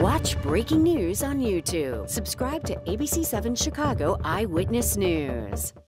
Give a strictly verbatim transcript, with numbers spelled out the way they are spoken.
Watch breaking news on YouTube. Subscribe to A B C seven Chicago Eyewitness News.